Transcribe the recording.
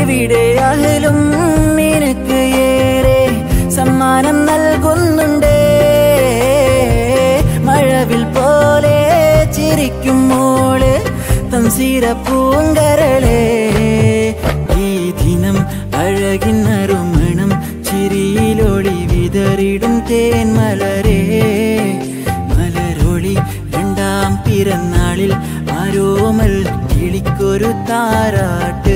ഇവിടെ അഹലും നിനക്ക് ഏറെ സമ്മാനം നൽകുന്നുണ്ട്. മഴവിൽ പോലെ ചിരിക്കും മോള് തംസീര പൂങ്കരളെ. ഈ ദിനം അഴകിൻ നറുമണം ചിരിയിലൊളി വിതറിടും തേൻമലരേ. മലരൊളി രണ്ടാം പിറന്നാളിൽ ആരോമൽ കിളിക്കൊരു താരാട്ട്.